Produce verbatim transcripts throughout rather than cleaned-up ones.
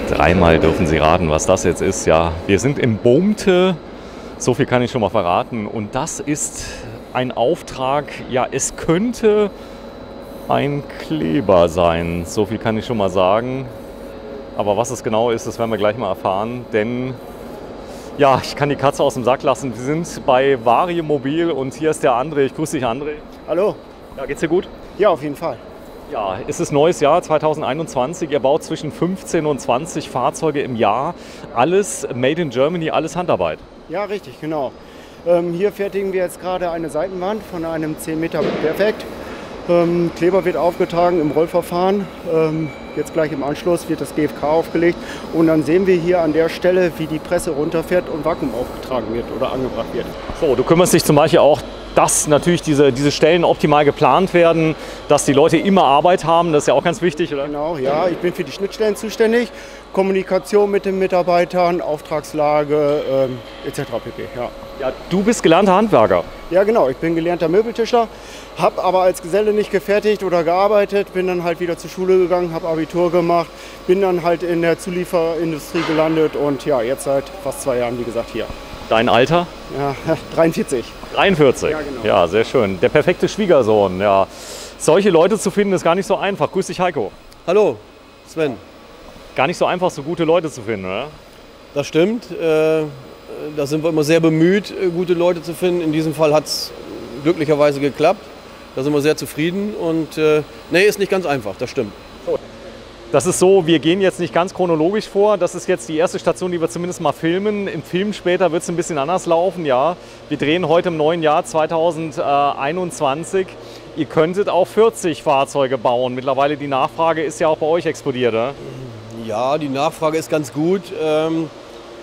Dreimal dürfen Sie raten, was das jetzt ist. Ja, wir sind im Boomte, so viel kann ich schon mal verraten. Und das ist ein Auftrag, ja, es könnte ein Kleber sein. So viel kann ich schon mal sagen. Aber was es genau ist, das werden wir gleich mal erfahren. Denn, ja, ich kann die Katze aus dem Sack lassen. Wir sind bei Variomobil und hier ist der André. Ich grüße dich, André. Hallo. Ja, geht's dir gut? Ja, auf jeden Fall. Ja, es ist neues Jahr zweitausendeinundzwanzig. Ihr baut zwischen fünfzehn und zwanzig Fahrzeuge im Jahr. Alles made in Germany, alles Handarbeit. Ja, richtig, genau. Ähm, hier fertigen wir jetzt gerade eine Seitenwand von einem zehn Meter Perfekt. Ähm, Kleber wird aufgetragen im Rollverfahren. Ähm, jetzt gleich im Anschluss wird das G F K aufgelegt. Und dann sehen wir hier an der Stelle, wie die Presse runterfährt und Vakuum aufgetragen wird oder angebracht wird. So, du kümmerst dich zum Beispiel auch, dass natürlich diese, diese Stellen optimal geplant werden, dass die Leute immer Arbeit haben. Das ist ja auch ganz wichtig, oder? Genau, ja. Ich bin für die Schnittstellen zuständig. Kommunikation mit den Mitarbeitern, Auftragslage ähm, et cetera pp. Ja. Ja, du bist gelernter Handwerker. Ja, genau. Ich bin gelernter Möbeltischler, habe aber als Geselle nicht gefertigt oder gearbeitet, bin dann halt wieder zur Schule gegangen, habe Abitur gemacht, bin dann halt in der Zulieferindustrie gelandet und ja, jetzt seit fast zwei Jahren, wie gesagt, hier. Dein Alter? Ja, dreiundvierzig. dreiundvierzig? Ja, genau. Ja, sehr schön. Der perfekte Schwiegersohn. Ja. Solche Leute zu finden, ist gar nicht so einfach. Grüß dich, Heiko. Hallo, Sven. Gar nicht so einfach, so gute Leute zu finden, oder? Das stimmt. Äh, da sind wir immer sehr bemüht, gute Leute zu finden. In diesem Fall hat es glücklicherweise geklappt. Da sind wir sehr zufrieden. Und äh, nee, ist nicht ganz einfach, das stimmt. Das ist so, wir gehen jetzt nicht ganz chronologisch vor. Das ist jetzt die erste Station, die wir zumindest mal filmen. Im Film später wird es ein bisschen anders laufen, ja. Wir drehen heute im neuen Jahr zweitausendeinundzwanzig. Ihr könntet auch vierzig Fahrzeuge bauen. Mittlerweile die Nachfrage ist ja auch bei euch explodiert, oder? Ja, die Nachfrage ist ganz gut. Ähm,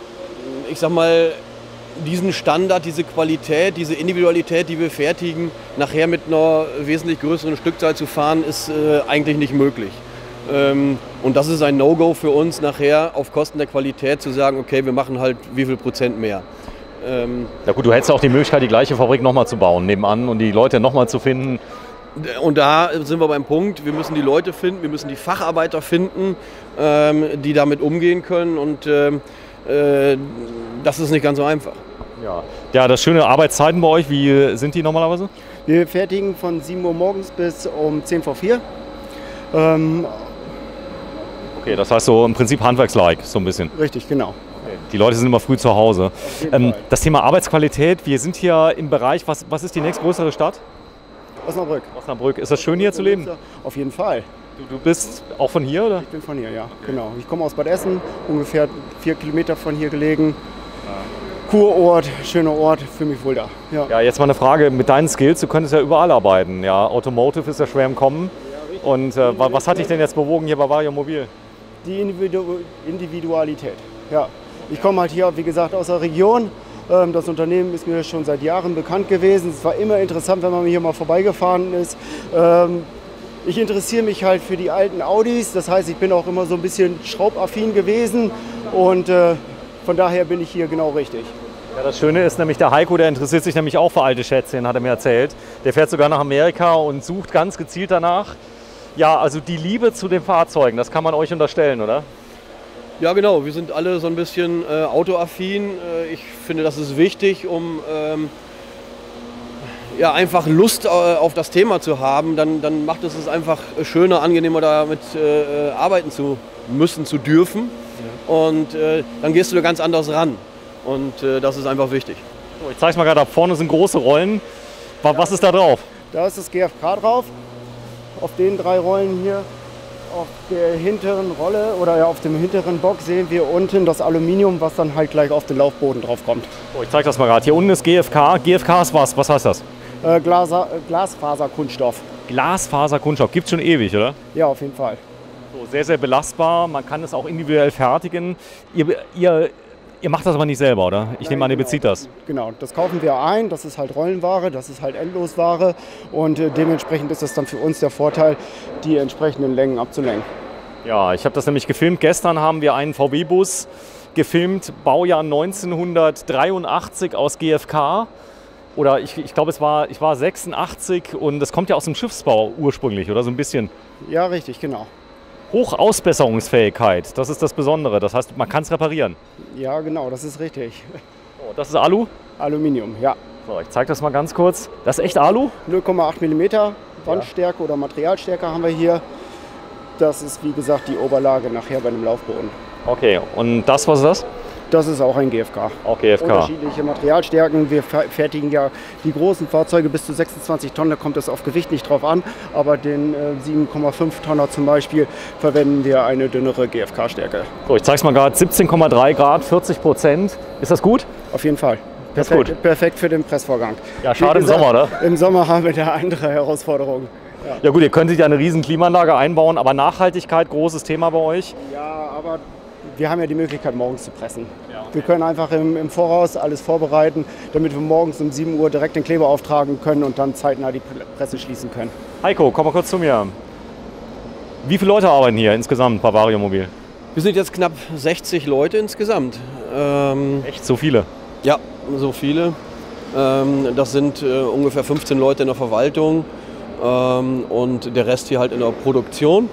ich sag mal, diesen Standard, diese Qualität, diese Individualität, die wir fertigen, nachher mit einer wesentlich größeren Stückzahl zu fahren, ist äh, eigentlich nicht möglich. Ähm, und das ist ein No-Go für uns, nachher auf Kosten der Qualität zu sagen, okay, wir machen halt wie viel Prozent mehr. Ähm, ja gut, du hättest auch die Möglichkeit, die gleiche Fabrik nochmal zu bauen, nebenan und die Leute nochmal zu finden. Und da sind wir beim Punkt, wir müssen die Leute finden, wir müssen die Facharbeiter finden, ähm, die damit umgehen können und ähm, äh, das ist nicht ganz so einfach. Ja. Ja, das schöne Arbeitszeiten bei euch, wie sind die normalerweise? Wir fertigen von sieben Uhr morgens bis um zehn vor vier. Ähm, okay, das heißt so im Prinzip Handwerkslike, so ein bisschen. Richtig, genau. Die Leute sind immer früh zu Hause. Ähm, Fall. das Thema Arbeitsqualität, wir sind hier im Bereich, was, was ist die nächstgrößere Stadt? Osnabrück. Osnabrück. Ist das schön hier zu leben? Auf jeden Fall. Du, du bist auch von hier, oder? Ich bin von hier, ja, genau. Ich komme aus Bad Essen, ungefähr vier Kilometer von hier gelegen. Kurort, schöner Ort, fühle mich wohl da. Ja. Ja, jetzt mal eine Frage, mit deinen Skills, du könntest ja überall arbeiten. Ja, Automotive ist ja schwer im Kommen. Und äh, was hat dich denn jetzt bewogen hier bei Variomobil? Die Individu Individualität, ja. Ich komme halt hier, wie gesagt, aus der Region. Ähm, das Unternehmen ist mir schon seit Jahren bekannt gewesen. Es war immer interessant, wenn man hier mal vorbeigefahren ist. Ähm, ich interessiere mich halt für die alten Audis. Das heißt, ich bin auch immer so ein bisschen schraubaffin gewesen. Und äh, von daher bin ich hier genau richtig. Ja, das Schöne ist nämlich, der Heiko, der interessiert sich nämlich auch für alte Schätzchen, hat er mir erzählt. Der fährt sogar nach Amerika und sucht ganz gezielt danach. Ja, also die Liebe zu den Fahrzeugen, das kann man euch unterstellen, oder? Ja, genau. Wir sind alle so ein bisschen äh, autoaffin. Äh, ich finde, das ist wichtig, um ähm, ja, einfach Lust äh, auf das Thema zu haben. Dann, dann macht es es einfach schöner, angenehmer, damit äh, arbeiten zu müssen, zu dürfen. Ja. Und äh, dann gehst du da ganz anders ran. Und äh, das ist einfach wichtig. So, ich zeige es mal gerade, da vorne sind große Rollen. Was ist da drauf? Da ist das G F K drauf. Auf den drei Rollen hier. Auf der hinteren Rolle oder ja, auf dem hinteren Bock sehen wir unten das Aluminium, was dann halt gleich auf den Laufboden drauf kommt. Oh, ich zeige das mal gerade. Hier unten ist G F K. G F K ist was? Was heißt das? Äh, Glas, äh, Glasfaserkunststoff. Glasfaserkunststoff. Gibt es schon ewig, oder? Ja, auf jeden Fall. So, sehr, sehr belastbar. Man kann es auch individuell fertigen. Ihr, ihr, ihr macht das aber nicht selber, oder? Ich nehme an, ihr genau. bezieht das. Genau, das kaufen wir ein. Das ist halt Rollenware, das ist halt Endlosware. Und äh, dementsprechend ist es dann für uns der Vorteil, die entsprechenden Längen abzulenken. Ja, ich habe das nämlich gefilmt. Gestern haben wir einen V W-Bus gefilmt, Baujahr neunzehnhundertdreiundachtzig aus G F K. Oder ich, ich glaube, es war, ich war sechsundachtzig und das kommt ja aus dem Schiffsbau ursprünglich, oder so ein bisschen? Ja, richtig, genau. Hochausbesserungsfähigkeit, das ist das Besondere. Das heißt, man kann es reparieren. Ja, genau, das ist richtig. Oh, das ist Alu? Aluminium, ja. So, ich zeige das mal ganz kurz. Das ist echt Alu? null Komma acht Millimeter Wandstärke oder Materialstärke haben wir hier. Das ist, wie gesagt, die Oberlage nachher bei dem Laufboden. Okay, und das, was ist das? Das ist auch ein G F K. Auch G F K. Unterschiedliche Materialstärken. Wir fertigen ja die großen Fahrzeuge bis zu sechsundzwanzig Tonnen, da kommt es auf Gewicht nicht drauf an. Aber den äh, sieben Komma fünf Tonner zum Beispiel verwenden wir eine dünnere G F K-Stärke. So, ich zeige es mal gerade, siebzehn Komma drei Grad, vierzig Prozent. Ist das gut? Auf jeden Fall. Das ist Perfekt, gut. perfekt für den Pressvorgang. Ja, schade Wie gesagt, im Sommer, oder? Im Sommer haben wir da andere Herausforderungen. Ja. Ja gut, ihr könnt sich ja eine riesen Klimaanlage einbauen, aber Nachhaltigkeit, großes Thema bei euch. Ja, aber wir haben ja die Möglichkeit, morgens zu pressen. Ja, okay. Wir können einfach im, im Voraus alles vorbereiten, damit wir morgens um sieben Uhr direkt den Kleber auftragen können und dann zeitnah die Presse schließen können. Heiko, komm mal kurz zu mir. Wie viele Leute arbeiten hier insgesamt bei Variomobil? Wir sind jetzt knapp sechzig Leute insgesamt. Ähm, Echt so viele? ja, so viele. Ähm, das sind äh, ungefähr fünfzehn Leute in der Verwaltung ähm, und der Rest hier halt in der Produktion.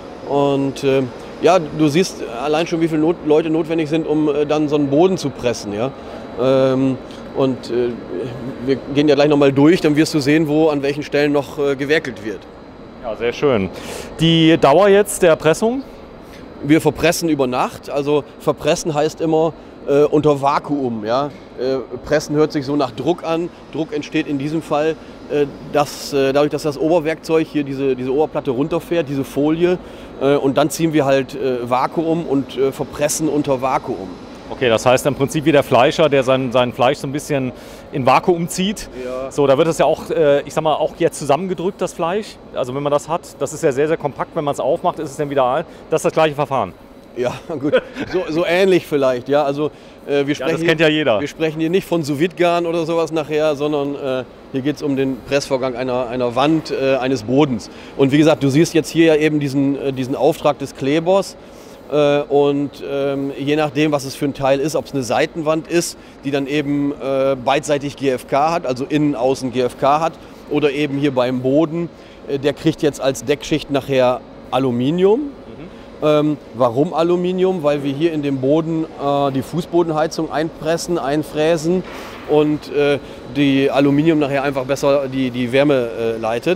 Und äh, ja, du siehst allein schon, wie viele Not Leute notwendig sind, um äh, dann so einen Boden zu pressen. Ja? Ähm, und äh, wir gehen ja gleich nochmal durch, dann wirst du sehen, wo an welchen Stellen noch äh, gewerkelt wird. Ja, sehr schön. Die Dauer jetzt der Pressung? Wir verpressen über Nacht. Also verpressen heißt immer äh, unter Vakuum. Ja? Äh, Pressen hört sich so nach Druck an. Druck entsteht in diesem Fall, äh, dass, äh, dadurch, dass das Oberwerkzeug hier diese, diese Oberplatte runterfährt, diese Folie. Äh, und dann ziehen wir halt äh, Vakuum und äh, verpressen unter Vakuum. Okay, das heißt im Prinzip wie der Fleischer, der sein, sein Fleisch so ein bisschen in Vakuum zieht. Ja. So, da wird es ja auch, äh, ich sag mal, auch jetzt zusammengedrückt, das Fleisch. Also wenn man das hat, das ist ja sehr, sehr kompakt. Wenn man es aufmacht, ist es dann wieder, das ist das gleiche Verfahren. Ja, gut, so, so ähnlich vielleicht. Ja, also, äh, wir, sprechen Ja, das kennt ja jeder. Hier, wir sprechen hier nicht von Sous-Vide-Garn oder sowas nachher, sondern äh, hier geht es um den Pressvorgang einer, einer Wand, äh, eines Bodens. Und wie gesagt, du siehst jetzt hier ja eben diesen, äh, diesen Auftrag des Klebers. Äh, und ähm, je nachdem, was es für ein Teil ist, ob es eine Seitenwand ist, die dann eben äh, beidseitig G F K hat, also innen, außen G F K hat, oder eben hier beim Boden, äh, der kriegt jetzt als Deckschicht nachher Aluminium. Ähm, warum Aluminium? Weil wir hier in dem Boden äh, die Fußbodenheizung einpressen, einfräsen und äh, die Aluminium nachher einfach besser die, die Wärme äh, leitet.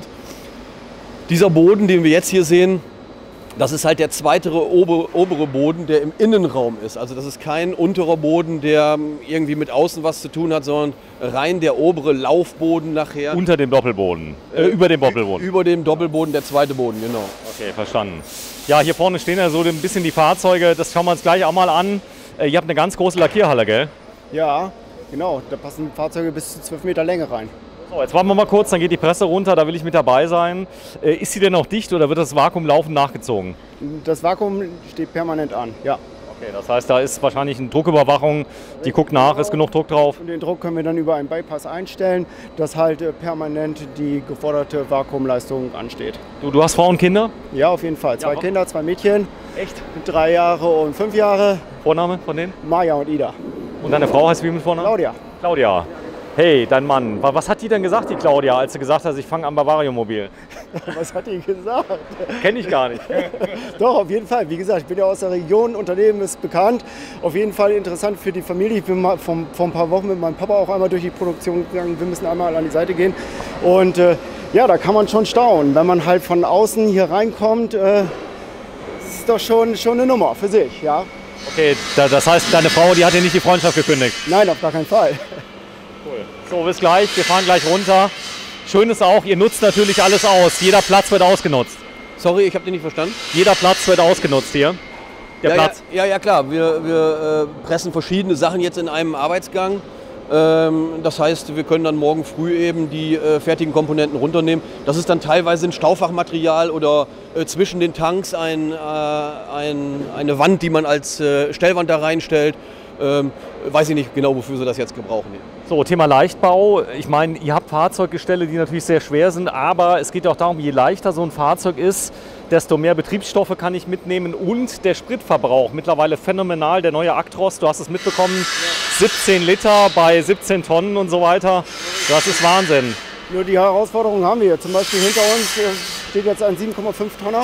Dieser Boden, den wir jetzt hier sehen, das ist halt der zweite ober, obere Boden, der im Innenraum ist. Also das ist kein unterer Boden, der irgendwie mit außen was zu tun hat, sondern rein der obere Laufboden nachher. Unter dem Doppelboden, äh, über dem Doppelboden. Über dem Doppelboden, der zweite Boden, genau. Okay, verstanden. Ja, hier vorne stehen ja so ein bisschen die Fahrzeuge, das schauen wir uns gleich auch mal an. Äh, ihr habt eine ganz große Lackierhalle, gell? Ja, genau, da passen Fahrzeuge bis zu zwölf Meter Länge rein. So, jetzt warten wir mal kurz, dann geht die Presse runter, da will ich mit dabei sein. Äh, ist sie denn noch dicht oder wird das Vakuum laufend nachgezogen? Das Vakuum steht permanent an, ja. Okay, das heißt, da ist wahrscheinlich eine Drucküberwachung, die guckt nach, ist genug Druck drauf? Und den Druck können wir dann über einen Bypass einstellen, dass halt äh, permanent die geforderte Vakuumleistung ansteht. Du, du hast Frau und Kinder? Ja, auf jeden Fall. Zwei Ja, Kinder, zwei Mädchen, Echt? drei Jahre und fünf Jahre, Vorname von denen? Maja und Ida. Und deine Frau heißt wie mit Vornamen? Claudia. Claudia. Hey, dein Mann, wa- was hat die denn gesagt, die Claudia, als du gesagt hast, ich fange an bei Variomobil? Was hat die gesagt? Kenn ich gar nicht. Doch, auf jeden Fall. Wie gesagt, ich bin ja aus der Region, Unternehmen ist bekannt. Auf jeden Fall interessant für die Familie. Ich bin mal vor, vor ein paar Wochen mit meinem Papa auch einmal durch die Produktion gegangen. Wir müssen einmal an die Seite gehen. Und äh, ja, da kann man schon staunen. Wenn man halt von außen hier reinkommt, äh, ist doch schon, schon eine Nummer für sich. Ja? Okay, da- das heißt, deine Frau, die hat dir nicht die Freundschaft gekündigt? Nein, auf gar keinen Fall. Cool. So, bis gleich, wir fahren gleich runter. Schön ist auch, ihr nutzt natürlich alles aus. Jeder Platz wird ausgenutzt. Sorry, ich habe den nicht verstanden. Jeder Platz wird ausgenutzt hier. Der ja, Platz. Ja, ja, ja, klar. Wir, wir äh, pressen verschiedene Sachen jetzt in einem Arbeitsgang. Ähm, das heißt, wir können dann morgen früh eben die äh, fertigen Komponenten runternehmen. Das ist dann teilweise ein Staufachmaterial oder äh, zwischen den Tanks ein, äh, ein, eine Wand, die man als äh, Stellwand da reinstellt. Ähm, weiß ich nicht genau, wofür sie das jetzt gebrauchen. So, Thema Leichtbau. Ich meine, ihr habt Fahrzeuggestelle, die natürlich sehr schwer sind, aber es geht auch darum, je leichter so ein Fahrzeug ist, desto mehr Betriebsstoffe kann ich mitnehmen und der Spritverbrauch. Mittlerweile phänomenal, der neue Actros, du hast es mitbekommen, siebzehn Liter bei siebzehn Tonnen und so weiter. Das ist Wahnsinn. Nur die Herausforderung haben wir. Zum Beispiel hinter uns äh, steht jetzt ein sieben Komma fünf Tonner.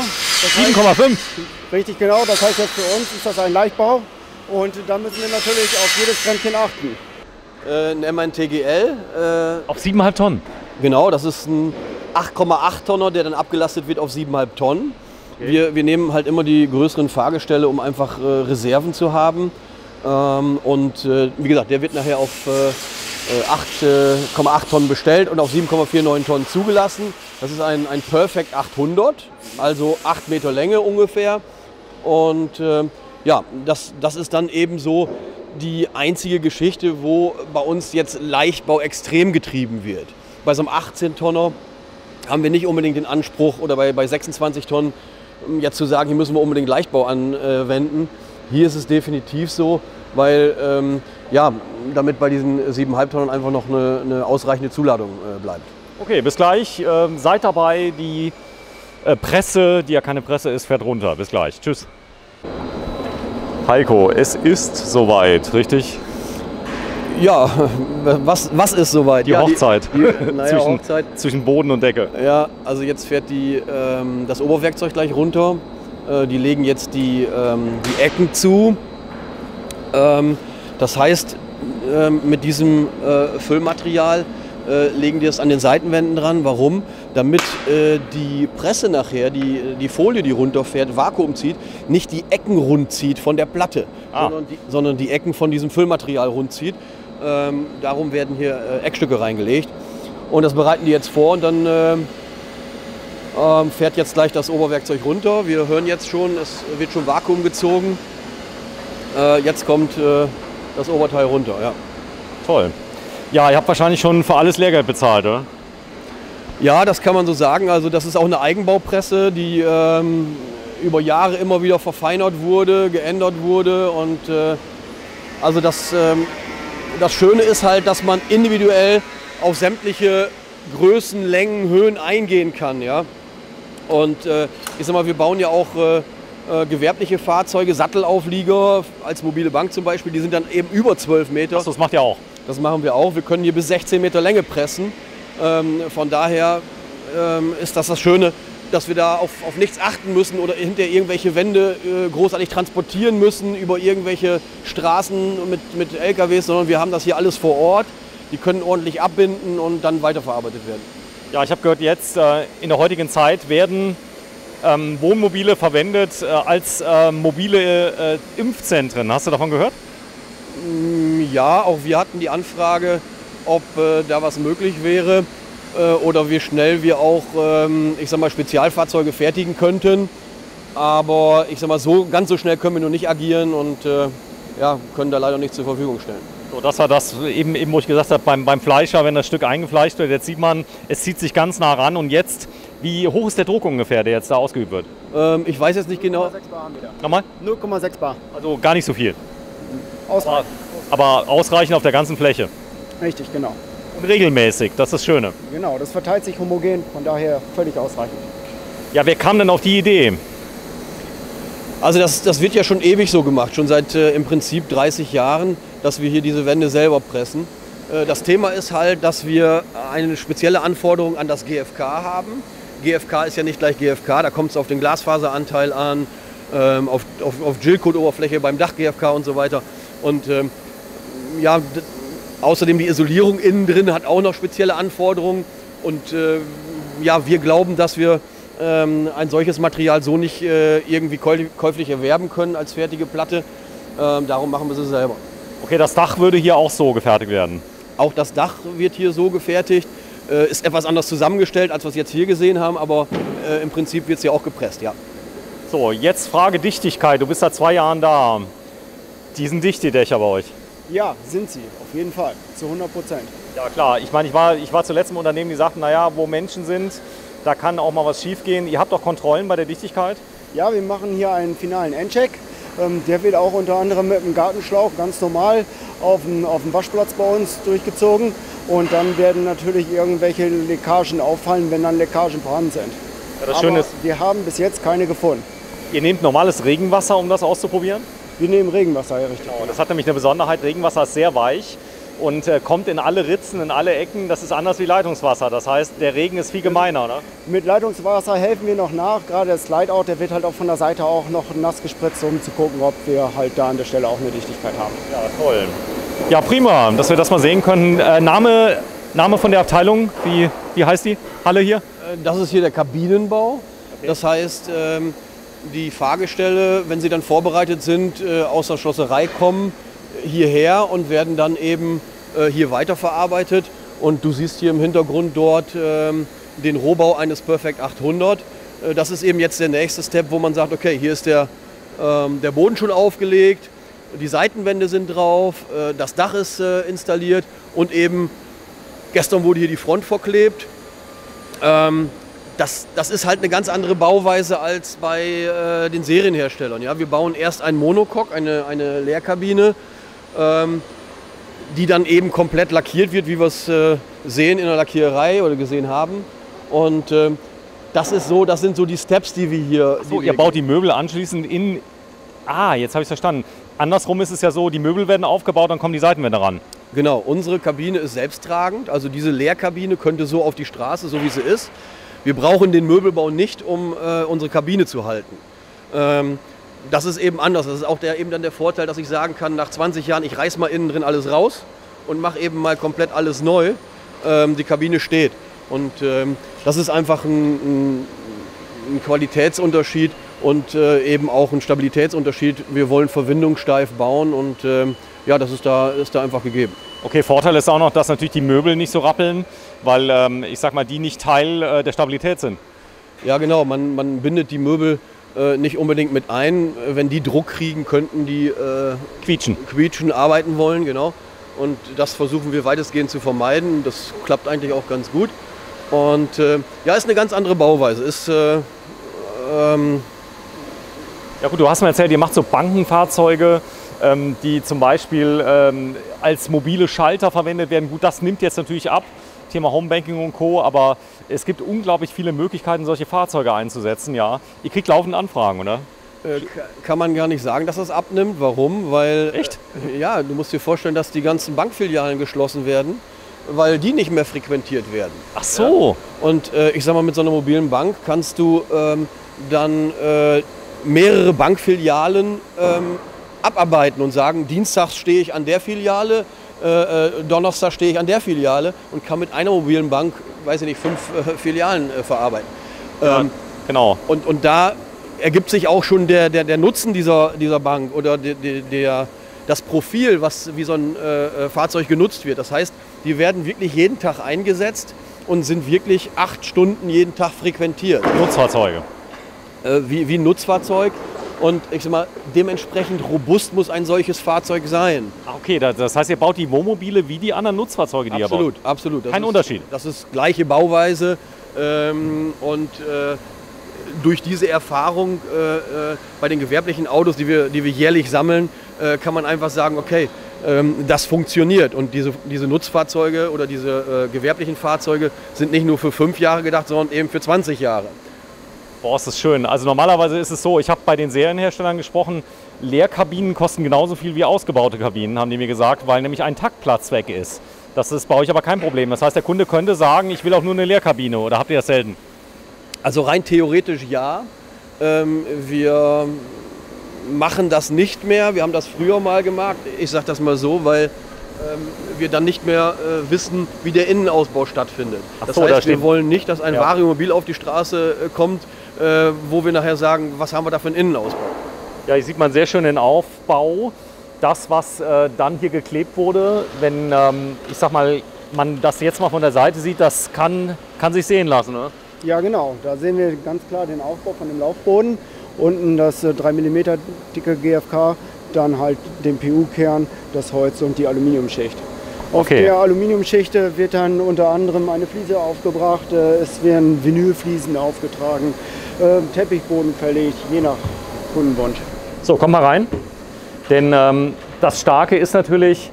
sieben Komma fünf? Richtig genau, das heißt jetzt für uns ist das ein Leichtbau und da müssen wir natürlich auf jedes Bremschen achten. Äh, ein M ein T G L. Äh, Auf sieben Komma fünf Tonnen? Genau, das ist ein acht Komma acht Tonner, der dann abgelastet wird auf sieben Komma fünf Tonnen. Okay. Wir, wir nehmen halt immer die größeren Fahrgestelle, um einfach äh, Reserven zu haben. Ähm, und äh, wie gesagt, der wird nachher auf äh, acht Komma acht Tonnen bestellt und auf sieben Komma neunundvierzig Tonnen zugelassen. Das ist ein, ein Perfect achthundert, also acht Meter Länge ungefähr. Und äh, ja, das, das ist dann eben so die einzige Geschichte, wo bei uns jetzt Leichtbau extrem getrieben wird. Bei so einem achtzehn Tonner haben wir nicht unbedingt den Anspruch, oder bei, bei sechsundzwanzig Tonnen jetzt zu sagen, hier müssen wir unbedingt Leichtbau anwenden. Hier ist es definitiv so, weil ähm, ja, damit bei diesen sieben Komma fünf Tonnen einfach noch eine, eine ausreichende Zuladung äh, bleibt. Okay, bis gleich. Ähm, seid dabei. Die äh, Presse, die ja keine Presse ist, fährt runter. Bis gleich. Tschüss. Heiko, es ist soweit, richtig? Ja, was, was ist soweit? Die ja, Hochzeit. Die, die, naja, zwischen, Hochzeit. Zwischen Boden und Decke. Ja, also jetzt fährt die, ähm, das Oberwerkzeug gleich runter. Äh, die legen jetzt die, ähm, die Ecken zu. Ähm, das heißt, ähm, mit diesem äh, Füllmaterial äh, legen die es an den Seitenwänden dran. Warum? Damit äh, die Presse nachher, die, die Folie, die runterfährt, Vakuum zieht, nicht die Ecken rund zieht von der Platte, ah. sondern, die, sondern die Ecken von diesem Füllmaterial rund zieht. Ähm, darum werden hier äh, Eckstücke reingelegt. Und das bereiten die jetzt vor und dann äh, äh, fährt jetzt gleich das Oberwerkzeug runter. Wir hören jetzt schon, es wird schon Vakuum gezogen. Äh, jetzt kommt äh, das Oberteil runter. Ja. Toll. Ja, ihr habt wahrscheinlich schon für alles Lehrgeld bezahlt, oder? Ja, das kann man so sagen. Also das ist auch eine Eigenbaupresse, die ähm, über Jahre immer wieder verfeinert wurde, geändert wurde. Und äh, also das, ähm, das Schöne ist halt, dass man individuell auf sämtliche Größen, Längen, Höhen eingehen kann. Ja? Und äh, ich sag mal, wir bauen ja auch äh, äh, gewerbliche Fahrzeuge, Sattelauflieger als mobile Bank zum Beispiel, die sind dann eben über zwölf Meter. Achso, das macht ihr auch? Das machen wir auch. Wir können hier bis sechzehn Meter Länge pressen. Ähm, von daher ähm, ist das das Schöne, dass wir da auf, auf nichts achten müssen oder hinter irgendwelche Wände äh, großartig transportieren müssen über irgendwelche Straßen mit, mit L K Ws, sondern wir haben das hier alles vor Ort. Die können ordentlich abbinden und dann weiterverarbeitet werden. Ja, ich habe gehört, jetzt äh, in der heutigen Zeit werden ähm, Wohnmobile verwendet äh, als äh, mobile äh, Impfzentren. Hast du davon gehört? Ja, auch wir hatten die Anfrage, ob äh, da was möglich wäre äh, oder wie schnell wir auch, ähm, ich sag mal, Spezialfahrzeuge fertigen könnten. Aber ich sag mal, so ganz so schnell können wir noch nicht agieren und äh, ja, können da leider nicht zur Verfügung stellen. So, das war das, eben, eben wo ich gesagt habe, beim, beim Fleischer, wenn das Stück eingefleischt wird, jetzt sieht man, es zieht sich ganz nah ran. Und jetzt, wie hoch ist der Druck ungefähr, der jetzt da ausgeübt wird? Ähm, ich weiß jetzt nicht genau. null Komma sechs Bar haben wir da. Nochmal? null Komma sechs Bar. Also gar nicht so viel. Ausreichend. Aber ausreichend auf der ganzen Fläche. Richtig, genau. Und regelmäßig, das ist das Schöne. Genau, das verteilt sich homogen, von daher völlig ausreichend. Ja, wer kam denn auf die Idee? Also das, das wird ja schon ewig so gemacht, schon seit äh, im Prinzip dreißig Jahren, dass wir hier diese Wände selber pressen. Äh, das Thema ist halt, dass wir eine spezielle Anforderung an das G F K haben. G F K ist ja nicht gleich G F K, da kommt es auf den Glasfaseranteil an, ähm, auf, auf, auf Gel-Coat-Oberfläche beim Dach-G F K und so weiter. Und ähm, ja, außerdem die Isolierung innen drin hat auch noch spezielle Anforderungen. Und äh, ja, wir glauben, dass wir ähm, ein solches Material so nicht äh, irgendwie käuflich erwerben können als fertige Platte. Ähm, darum machen wir sie selber. Okay, das Dach würde hier auch so gefertigt werden? Auch das Dach wird hier so gefertigt. Äh, ist etwas anders zusammengestellt, als wir es jetzt hier gesehen haben, aber äh, im Prinzip wird es hier auch gepresst, ja. So, jetzt Frage Dichtigkeit. Du bist seit zwei Jahren da. Die sind dicht, die Dächer bei euch? Ja, sind sie, auf jeden Fall, zu hundert Prozent. Ja klar, ich meine, ich war, ich war zuletzt im Unternehmen, die sagten, naja, wo Menschen sind, da kann auch mal was schief gehen. Ihr habt auch Kontrollen bei der Dichtigkeit? Ja, wir machen hier einen finalen Endcheck. Ähm, der wird auch unter anderem mit dem Gartenschlauch ganz normal auf dem, auf dem Waschplatz bei uns durchgezogen. Und dann werden natürlich irgendwelche Leckagen auffallen, wenn dann Leckagen vorhanden sind. Ja, das Aber Schöne ist, wir haben bis jetzt keine gefunden. Ihr nehmt normales Regenwasser, um das auszuprobieren? Wir nehmen Regenwasser, ja richtig. Genau, das hat nämlich eine Besonderheit, Regenwasser ist sehr weich. und äh, kommt in alle Ritzen, in alle Ecken. Das ist anders wie Leitungswasser. Das heißt, der Regen ist viel gemeiner, oder? Mit Leitungswasser helfen wir noch nach. Gerade der Slide-Out, der wird halt auch von der Seite auch noch nass gespritzt, um zu gucken, ob wir halt da an der Stelle auch eine Dichtigkeit haben. Ja, toll. Ja, prima, dass wir das mal sehen können. Äh, Name, Name von der Abteilung, wie, wie heißt die Halle hier? Das ist hier der Kabinenbau. Okay. Das heißt, ähm, die Fahrgestelle, wenn sie dann vorbereitet sind, äh, aus der Schlosserei kommen hierher und werden dann eben äh, hier weiterverarbeitet. Und du siehst hier im Hintergrund dort ähm, den Rohbau eines Perfect achthundert. Äh, das ist eben jetzt der nächste Step, wo man sagt, okay, hier ist der, ähm, der Boden schon aufgelegt, die Seitenwände sind drauf, äh, das Dach ist äh, installiert und eben gestern wurde hier die Front verklebt. Ähm, das, das ist halt eine ganz andere Bauweise als bei äh, den Serienherstellern. Ja? Wir bauen erst einen Monocoque, eine, eine Leerkabine, ähm, die dann eben komplett lackiert wird, wie wir es äh, sehen in der Lackiererei oder gesehen haben. Und äh, das ist so, das sind so die Steps, die wir hier. So, ihr baut die Möbel anschließend in. Ah, jetzt habe ich es verstanden. Andersrum ist es ja so, die Möbel werden aufgebaut, dann kommen die Seitenwände ran. Genau, unsere Kabine ist selbsttragend. Also diese Leerkabine könnte so auf die Straße, so wie sie ist. Wir brauchen den Möbelbau nicht, um äh, unsere Kabine zu halten. Ähm, das ist eben anders. Das ist auch der, eben dann der Vorteil, dass ich sagen kann, nach zwanzig Jahren, ich reiß mal innen drin alles raus und mache eben mal komplett alles neu. Ähm, die Kabine steht. Und ähm, das ist einfach ein, ein, ein Qualitätsunterschied und äh, eben auch ein Stabilitätsunterschied. Wir wollen verwindungssteif bauen und ähm, ja, das ist da, ist da einfach gegeben. Okay, Vorteil ist auch noch, dass natürlich die Möbel nicht so rappeln, weil ähm, ich sag mal, die nicht Teil äh, der Stabilität sind. Ja, genau, man, man bindet die Möbel äh, nicht unbedingt mit ein. Wenn die Druck kriegen, könnten die äh, quietschen. quietschen, arbeiten wollen, genau. Und das versuchen wir weitestgehend zu vermeiden. Das klappt eigentlich auch ganz gut. Und äh, ja, ist eine ganz andere Bauweise. Ist, äh, ähm ja gut, du hast mir erzählt, ihr macht so Bankenfahrzeuge, ähm, die zum Beispiel ähm, als mobile Schalter verwendet werden. Gut, das nimmt jetzt natürlich ab, Thema Homebanking und Co., aber es gibt unglaublich viele Möglichkeiten, solche Fahrzeuge einzusetzen. Ja. Ihr kriegt laufend Anfragen, oder? Äh, kann man gar nicht sagen, dass das abnimmt. Warum? Weil, echt? Äh, ja, du musst dir vorstellen, dass die ganzen Bankfilialen geschlossen werden, weil die nicht mehr frequentiert werden. Ach so. Ja? Und äh, ich sag mal, mit so einer mobilen Bank kannst du ähm, dann äh, mehrere Bankfilialen ähm, abarbeiten und sagen, dienstags stehe ich an der Filiale, äh, Donnerstag stehe ich an der Filiale und kann mit einer mobilen Bank, weiß ich nicht, fünf äh, Filialen äh, verarbeiten. Ja, ähm, genau. Und, und da ergibt sich auch schon der, der, der Nutzen dieser, dieser Bank oder der, der, das Profil, was, wie so ein äh, Fahrzeug genutzt wird. Das heißt, die werden wirklich jeden Tag eingesetzt und sind wirklich acht Stunden jeden Tag frequentiert. Nutzfahrzeuge. Äh, wie, wie ein Nutzfahrzeug. Und ich sag mal, dementsprechend robust muss ein solches Fahrzeug sein. Okay, das heißt, ihr baut die Wohnmobile wie die anderen Nutzfahrzeuge, die absolut, ihr baut? Absolut, absolut. Kein Unterschied? Das ist gleiche Bauweise ähm, und äh, durch diese Erfahrung äh, äh, bei den gewerblichen Autos, die wir, die wir jährlich sammeln, äh, kann man einfach sagen, okay, ähm, das funktioniert. Und diese, diese Nutzfahrzeuge oder diese äh, gewerblichen Fahrzeuge sind nicht nur für fünf Jahre gedacht, sondern eben für zwanzig Jahre. Boah, ist das schön. Also normalerweise ist es so, ich habe bei den Serienherstellern gesprochen, Leerkabinen kosten genauso viel wie ausgebaute Kabinen, haben die mir gesagt, weil nämlich ein Taktplatz weg ist. Das ist bei euch aber kein Problem. Das heißt, der Kunde könnte sagen, ich will auch nur eine Leerkabine, oder habt ihr das selten? Also rein theoretisch ja. Ähm, wir machen das nicht mehr. Wir haben das früher mal gemacht. Ich sage das mal so, weil ähm, wir dann nicht mehr äh, wissen, wie der Innenausbau stattfindet. Ach das so, heißt, da wir wollen nicht, dass ein ja. Variomobil auf die Straße äh, kommt, äh, wo wir nachher sagen, was haben wir da für einen Innenausbau. Ja, hier sieht man sehr schön den Aufbau. Das, was äh, dann hier geklebt wurde, wenn, ähm, ich sag mal, man das jetzt mal von der Seite sieht, das kann, kann sich sehen lassen, ne? Ja, genau. Da sehen wir ganz klar den Aufbau von dem Laufboden. Unten das äh, drei Millimeter dicke G F K, dann halt den P U-Kern, das Holz und die Aluminiumschicht. Auf Okay. der Aluminiumschicht wird dann unter anderem eine Fliese aufgebracht, äh, es werden Vinylfliesen aufgetragen, äh, Teppichboden verlegt, je nach Kundenwunsch. So, komm mal rein. Denn ähm, das Starke ist natürlich,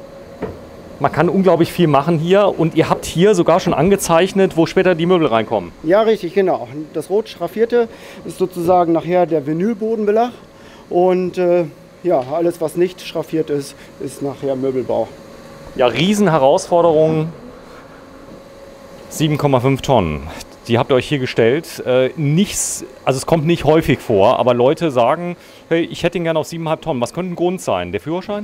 man kann unglaublich viel machen hier und ihr habt hier sogar schon angezeichnet, wo später die Möbel reinkommen. Ja, richtig, genau. Das rot schraffierte ist sozusagen nachher der Vinylbodenbelag und äh, ja, alles, was nicht schraffiert ist, ist nachher Möbelbau. Ja, Riesenherausforderung, sieben Komma fünf Tonnen. Die habt ihr euch hier gestellt. Äh, nichts, also es kommt nicht häufig vor, aber Leute sagen, hey, ich hätte ihn gerne auf sieben Komma fünf Tonnen. Was könnte ein Grund sein? Der Führerschein?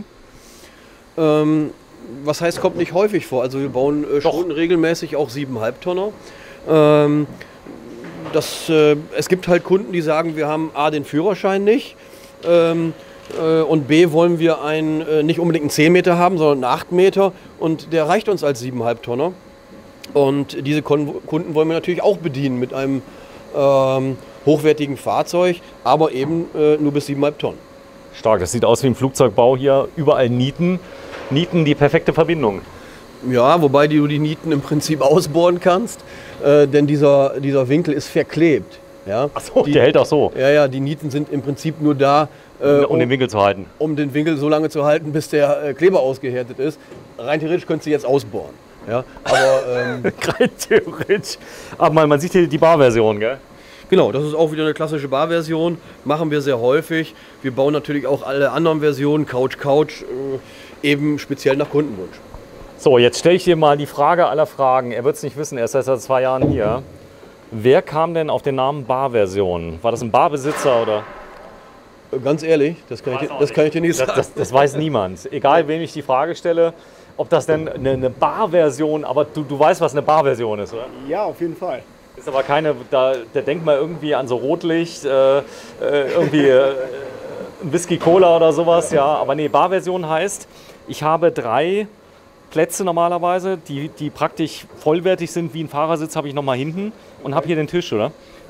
Ähm, was heißt, kommt nicht häufig vor? Also wir bauen äh, schon regelmäßig auch sieben Komma fünf Tonner. Ähm, das, äh, es gibt halt Kunden, die sagen, wir haben A, den Führerschein nicht. Ähm, äh, und B, wollen wir einen, äh, nicht unbedingt einen zehn Meter haben, sondern einen acht Meter. Und der reicht uns als sieben Komma fünf Tonner. Und diese Kunden wollen wir natürlich auch bedienen mit einem ähm, hochwertigen Fahrzeug, aber eben äh, nur bis sieben Komma fünf Tonnen. Stark, das sieht aus wie ein Flugzeugbau hier, überall Nieten. Nieten, die perfekte Verbindung. Ja, wobei du die Nieten im Prinzip ausbohren kannst, äh, denn dieser, dieser Winkel ist verklebt. Ja? Ach so, die, der hält auch so. Ja, ja, die Nieten sind im Prinzip nur da, äh, um, um den Winkel zu halten. Um den Winkel so lange zu halten, bis der äh, Kleber ausgehärtet ist. Rein theoretisch könntest du jetzt ausbohren. Ja, aber ähm, rein theoretisch. Aber man, man sieht hier die Barversion, gell? Genau, das ist auch wieder eine klassische Barversion. Machen wir sehr häufig. Wir bauen natürlich auch alle anderen Versionen, Couch, Couch, äh, eben speziell nach Kundenwunsch. So, jetzt stelle ich dir mal die Frage aller Fragen. Er wird es nicht wissen, er ist erst seit zwei Jahren hier. Wer kam denn auf den Namen Barversion? War das ein Barbesitzer oder? Ganz ehrlich, das kann, ich, das kann ich dir nicht sagen. Das, das, das weiß niemand. Egal, wem ich die Frage stelle, ob das denn eine, eine Barversion, aber du, du weißt, was eine Barversion ist, oder? Ja, auf jeden Fall. Ist aber keine, da, da denkt man irgendwie an so Rotlicht, äh, äh, irgendwie äh, Whisky Cola oder sowas, ja. Aber nee, Barversion heißt, ich habe drei Plätze normalerweise, die, die praktisch vollwertig sind, wie ein Fahrersitz habe ich nochmal hinten und habe hier den Tisch, oder?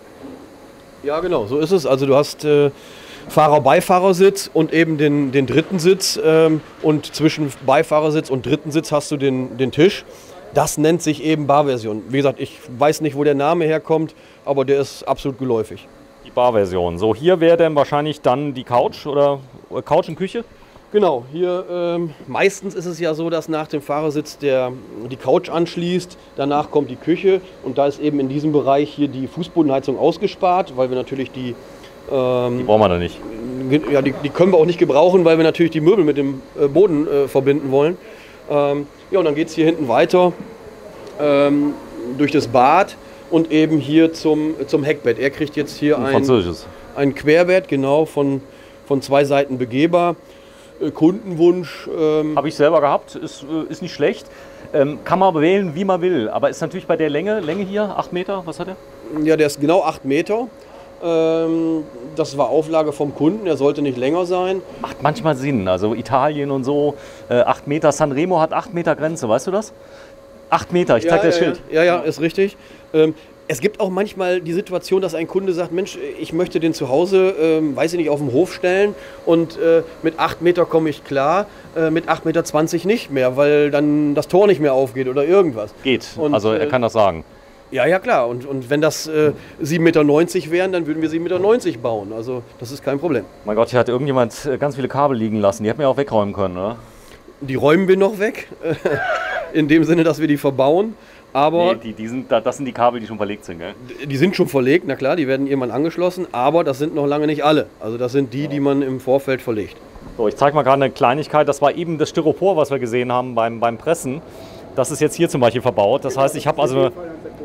Ja, genau, so ist es. Also du hast äh, Fahrer-Beifahrersitz und eben den, den dritten Sitz ähm, und zwischen Beifahrersitz und dritten Sitz hast du den, den Tisch. Das nennt sich eben Barversion. Wie gesagt, ich weiß nicht, wo der Name herkommt, aber der ist absolut geläufig. Die Barversion. So, hier wäre dann wahrscheinlich dann die Couch oder Couch und Küche? Genau, hier ähm, meistens ist es ja so, dass nach dem Fahrersitz der, die Couch anschließt, danach kommt die Küche und da ist eben in diesem Bereich hier die Fußbodenheizung ausgespart, weil wir natürlich die... Ähm, die brauchen wir da nicht. Ja, die, die können wir auch nicht gebrauchen, weil wir natürlich die Möbel mit dem äh, Boden äh, verbinden wollen. Ähm, ja, und dann geht es hier hinten weiter ähm, durch das Bad und eben hier zum, zum Heckbett. Er kriegt jetzt hier ein, ein, ein Querbett, genau, von, von zwei Seiten begehbar. Äh, Kundenwunsch. Ähm, Habe ich selber gehabt, ist, ist nicht schlecht. Ähm, kann man wählen, wie man will. Aber ist natürlich bei der Länge, Länge hier, acht Meter, was hat er? Ja, der ist genau acht Meter. Ähm, das war Auflage vom Kunden, er sollte nicht länger sein. Macht manchmal Sinn, also Italien und so, äh, acht Meter. Sanremo hat acht Meter Grenze, weißt du das? acht Meter, ich zeig dir das ja, Schild. Ja, ja, ist richtig. Ähm, es gibt auch manchmal die Situation, dass ein Kunde sagt, Mensch, ich möchte den zu Hause, ähm, weiß ich nicht, auf den Hof stellen und äh, mit acht Meter komme ich klar, äh, mit acht Meter zwanzig nicht mehr, weil dann das Tor nicht mehr aufgeht oder irgendwas. Geht, und, also er kann das sagen. Ja, ja, klar. Und, und wenn das äh, sieben Meter neunzig wären, dann würden wir sieben Meter neunzig bauen. Also das ist kein Problem. Mein Gott, hier hat irgendjemand ganz viele Kabel liegen lassen. Die hätten wir auch wegräumen können, oder? Die räumen wir noch weg. In dem Sinne, dass wir die verbauen. Aber nee, die, die sind, das sind die Kabel, die schon verlegt sind, gell? Die sind schon verlegt, na klar, die werden irgendwann angeschlossen. Aber das sind noch lange nicht alle. Also das sind die, ja, die man im Vorfeld verlegt. So, ich zeige mal gerade eine Kleinigkeit. Das war eben das Styropor, was wir gesehen haben beim, beim Pressen. Das ist jetzt hier zum Beispiel verbaut. Das heißt, ich habe also eine,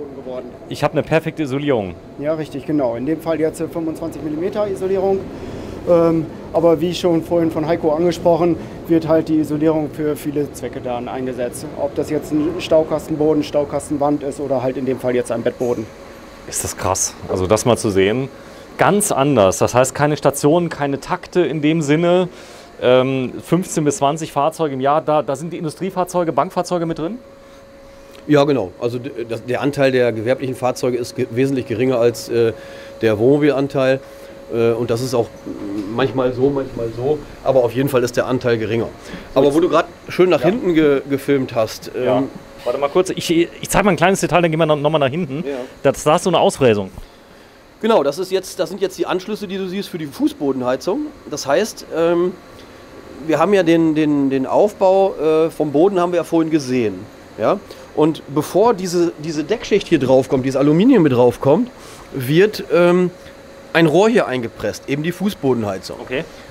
ich habe eine perfekte Isolierung. Ja, richtig, genau. In dem Fall jetzt fünfundzwanzig Millimeter Isolierung. Ähm, aber wie schon vorhin von Heiko angesprochen, wird halt die Isolierung für viele Zwecke dann eingesetzt. Ob das jetzt ein Staukastenboden, Staukastenwand ist oder halt in dem Fall jetzt ein Bettboden. Ist das krass. Also das mal zu sehen. Ganz anders. Das heißt, keine Stationen, keine Takte in dem Sinne. Ähm, fünfzehn bis zwanzig Fahrzeuge im Jahr. Da, da sind die Industriefahrzeuge, Bankfahrzeuge mit drin? Ja, genau. Also das, der Anteil der gewerblichen Fahrzeuge ist ge wesentlich geringer als äh, der Wohnmobilanteil. Äh, und das ist auch manchmal so, manchmal so. Aber auf jeden Fall ist der Anteil geringer. Aber wo du gerade schön nach ja. hinten ge gefilmt hast. Ähm, ja. Warte mal kurz. Ich, ich zeige mal ein kleines Detail, dann gehen wir noch, noch mal nach hinten. Ja. Das, da ist so eine Ausfräsung. Genau, das, ist jetzt, das sind jetzt die Anschlüsse, die du siehst für die Fußbodenheizung. Das heißt, ähm, wir haben ja den, den, den Aufbau äh, vom Boden haben wir ja vorhin gesehen. Ja? Und bevor diese, diese Deckschicht hier drauf kommt, dieses Aluminium mit drauf kommt, wird ähm, ein Rohr hier eingepresst, eben die Fußbodenheizung. Okay.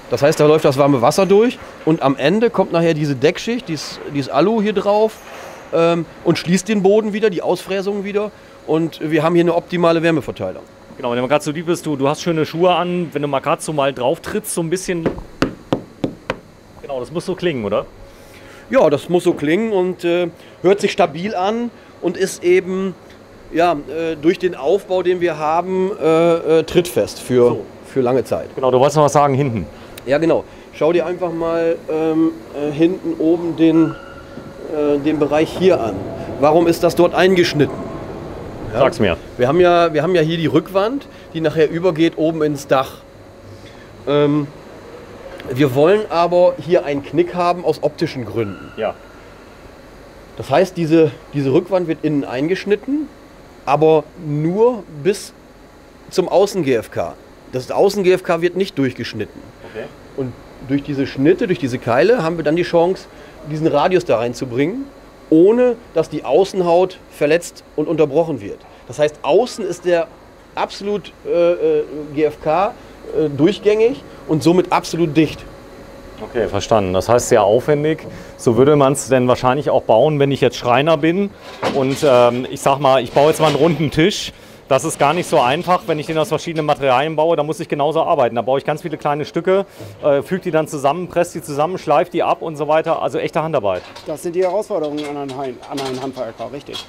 Das heißt, da läuft das warme Wasser durch und am Ende kommt nachher diese Deckschicht, dieses, dieses Alu hier drauf ähm, und schließt den Boden wieder, die Ausfräsung wieder und wir haben hier eine optimale Wärmeverteilung. Genau, wenn du gerade so lieb bist, du, du hast schöne Schuhe an, wenn du mal gerade so mal drauf trittst, so ein bisschen. Genau, das muss so klingen, oder? Ja, das muss so klingen und äh, hört sich stabil an und ist eben ja, äh, durch den Aufbau, den wir haben, äh, äh, trittfest für, so. für lange Zeit. Genau, du wolltest noch was sagen hinten. Ja, genau. Schau dir einfach mal ähm, äh, hinten oben den, äh, den Bereich hier an. Warum ist das dort eingeschnitten? Ja? Sag's mir. Wir haben, ja, wir haben ja hier die Rückwand, die nachher übergeht oben ins Dach. Ähm, wir wollen aber hier einen Knick haben aus optischen Gründen. Ja. Das heißt, diese, diese Rückwand wird innen eingeschnitten, aber nur bis zum Außen-G F K. Das Außen-G F K wird nicht durchgeschnitten. Okay. Und durch diese Schnitte, durch diese Keile haben wir dann die Chance, diesen Radius da reinzubringen, ohne dass die Außenhaut verletzt und unterbrochen wird. Das heißt, außen ist der absolut äh, äh, G F K äh, durchgängig und somit absolut dicht. Okay, verstanden. Das heißt sehr aufwendig. So würde man es denn wahrscheinlich auch bauen, wenn ich jetzt Schreiner bin und ähm, ich sag mal, ich baue jetzt mal einen runden Tisch. Das ist gar nicht so einfach, wenn ich den aus verschiedenen Materialien baue, da muss ich genauso arbeiten. Da baue ich ganz viele kleine Stücke, äh, füge die dann zusammen, presse die zusammen, schleife die ab und so weiter. Also echte Handarbeit. Das sind die Herausforderungen an einen, Hein- an einen Handwerker, richtig.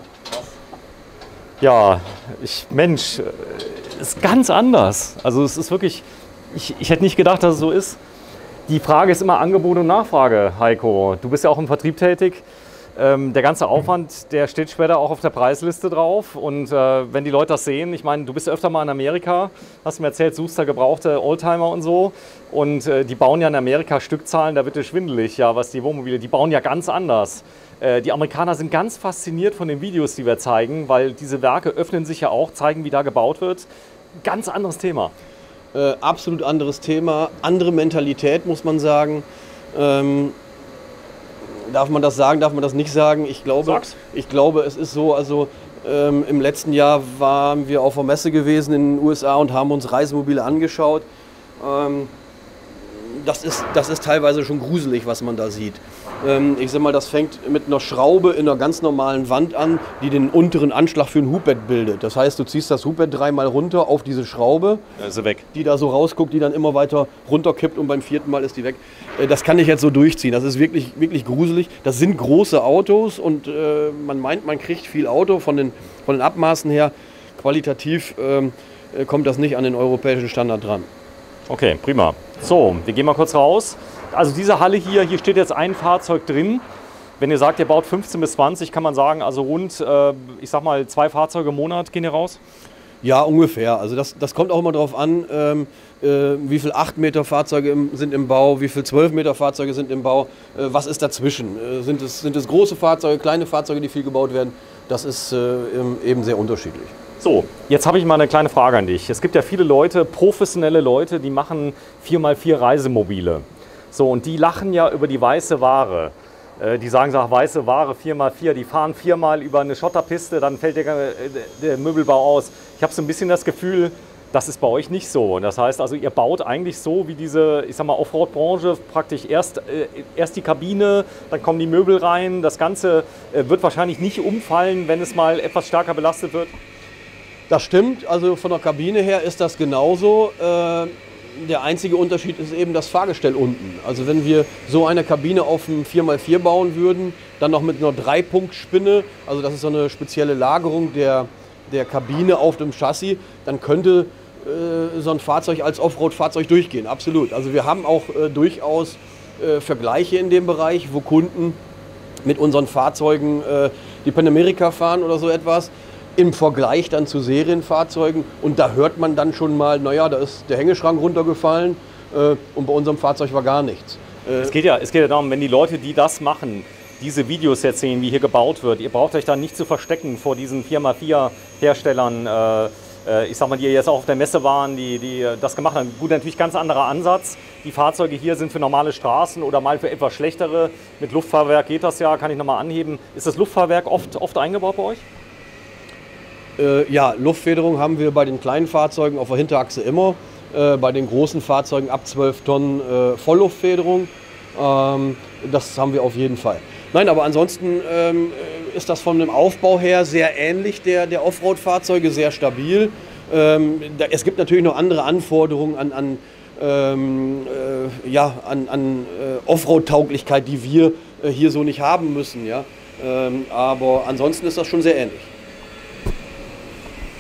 Ja, ich, Mensch, ist ganz anders. Also es ist wirklich, ich, ich hätte nicht gedacht, dass es so ist. Die Frage ist immer Angebot und Nachfrage, Heiko. Du bist ja auch im Vertrieb tätig. Ähm, der ganze Aufwand, der steht später auch auf der Preisliste drauf. Und äh, wenn die Leute das sehen, ich meine, du bist ja öfter mal in Amerika, hast mir erzählt, suchst da gebrauchte Oldtimer und so. Und äh, die bauen ja in Amerika Stückzahlen, da wird es schwindelig, ja, was die Wohnmobile, die bauen ja ganz anders. Äh, die Amerikaner sind ganz fasziniert von den Videos, die wir zeigen, weil diese Werke öffnen sich ja auch, zeigen, wie da gebaut wird. Ganz anderes Thema. Äh, absolut anderes Thema, andere Mentalität, muss man sagen. Ähm, darf man das sagen, darf man das nicht sagen? Ich glaube, Sag's. ich glaube es ist so, also ähm, im letzten Jahr waren wir auf einer Messe gewesen in den U S A und haben uns Reisemobile angeschaut. Ähm, das ist, das ist teilweise schon gruselig, was man da sieht. Ähm, ich sag mal, das fängt mit einer Schraube in einer ganz normalen Wand an, die den unteren Anschlag für ein Hubbett bildet. Das heißt, du ziehst das Hubbett dreimal runter auf diese Schraube, Da ist sie weg. die da so rausguckt, die dann immer weiter runterkippt und beim vierten Mal ist die weg. Äh, Das kann ich jetzt so durchziehen. Das ist wirklich, wirklich gruselig. Das sind große Autos und äh, man meint, man kriegt viel Auto von den, von den Abmaßen her. Qualitativ ähm, äh, kommt das nicht an den europäischen Standard dran. Okay, prima. So, wir gehen mal kurz raus. Also diese Halle hier, hier steht jetzt ein Fahrzeug drin. Wenn ihr sagt, ihr baut fünfzehn bis zwanzig, kann man sagen, also rund, äh, ich sag mal, zwei Fahrzeuge im Monat gehen hier raus? Ja, ungefähr. Also das, das kommt auch immer darauf an, ähm, äh, wie viel acht Meter Fahrzeuge im, sind im Bau, wie viel zwölf Meter Fahrzeuge sind im Bau, äh, was ist dazwischen? Äh, sind, es, sind es große Fahrzeuge, kleine Fahrzeuge, die viel gebaut werden? Das ist äh, eben sehr unterschiedlich. So, jetzt habe ich mal eine kleine Frage an dich. Es gibt ja viele Leute, professionelle Leute, die machen vier mal vier Reisemobile. So, und die lachen ja über die weiße Ware. Äh, die sagen so, ach, weiße Ware, vier mal vier, die fahren viermal über eine Schotterpiste, dann fällt der, äh, der Möbelbau aus. Ich habe so ein bisschen das Gefühl, das ist bei euch nicht so. Das heißt also, ihr baut eigentlich so wie diese, ich sag mal, Offroad-Branche, praktisch erst, äh, erst die Kabine, dann kommen die Möbel rein. Das Ganze äh, wird wahrscheinlich nicht umfallen, wenn es mal etwas stärker belastet wird. Das stimmt, also von der Kabine her ist das genauso. Äh, der einzige Unterschied ist eben das Fahrgestell unten. Also wenn wir so eine Kabine auf einem vier mal vier bauen würden, dann noch mit einer Dreipunktspinne, also das ist so eine spezielle Lagerung der, der Kabine auf dem Chassis, dann könnte äh, so ein Fahrzeug als Offroad-Fahrzeug durchgehen, absolut. Also wir haben auch äh, durchaus äh, Vergleiche in dem Bereich, wo Kunden mit unseren Fahrzeugen äh, die Panamerika fahren oder so etwas, im Vergleich dann zu Serienfahrzeugen und da hört man dann schon mal, naja, da ist der Hängeschrank runtergefallen äh, und bei unserem Fahrzeug war gar nichts. Äh, Es geht ja, es geht ja darum, wenn die Leute, die das machen, diese Videos jetzt sehen, wie hier gebaut wird, ihr braucht euch da nicht zu verstecken vor diesen vier mal vier Herstellern, äh, äh, ich sag mal, die jetzt auch auf der Messe waren, die, die das gemacht haben. Gut, natürlich ganz anderer Ansatz. Die Fahrzeuge hier sind für normale Straßen oder mal für etwas schlechtere. Mit Luftfahrwerk geht das ja, kann ich nochmal anheben. Ist das Luftfahrwerk oft, oft eingebaut bei euch? Äh, ja, Luftfederung haben wir bei den kleinen Fahrzeugen auf der Hinterachse immer. äh, bei den großen Fahrzeugen ab zwölf Tonnen äh, Vollluftfederung. Ähm, das haben wir auf jeden Fall. Nein, aber ansonsten ähm, ist das von dem Aufbau her sehr ähnlich der, der Offroad-Fahrzeuge, sehr stabil. Ähm, da, es gibt natürlich noch andere Anforderungen an, an, ähm, äh, ja, an, an äh, Offroad-Tauglichkeit, die wir äh, hier so nicht haben müssen. Ja? Ähm, aber ansonsten ist das schon sehr ähnlich.